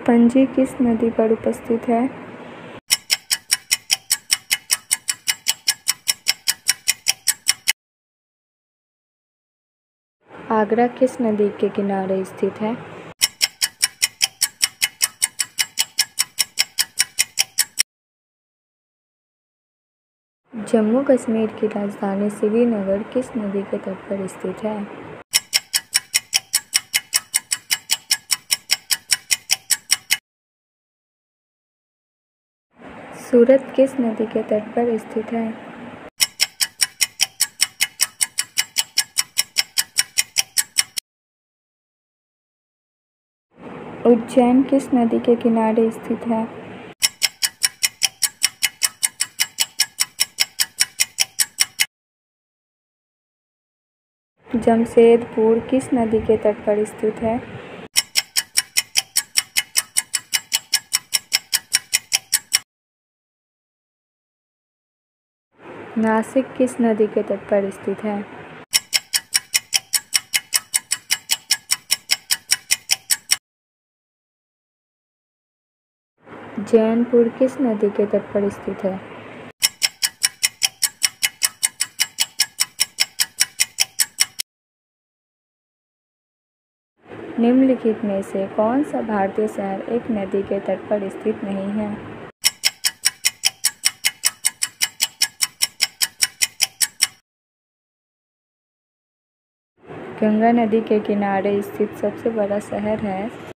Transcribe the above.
पणजी किस नदी पर उपस्थित है? आगरा किस नदी के किनारे स्थित है? जम्मू कश्मीर की राजधानी श्रीनगर किस नदी के तट पर स्थित है? सूरत किस नदी के तट पर स्थित है? उज्जैन किस नदी के किनारे स्थित है? जमशेदपुर किस नदी के तट पर स्थित है? नासिक किस नदी के तट पर स्थित है? जैनपुर किस नदी के तट पर स्थित है? निम्नलिखित में से कौन सा भारतीय शहर एक नदी के तट पर स्थित नहीं है? गंगा नदी के किनारे स्थित सबसे बड़ा शहर है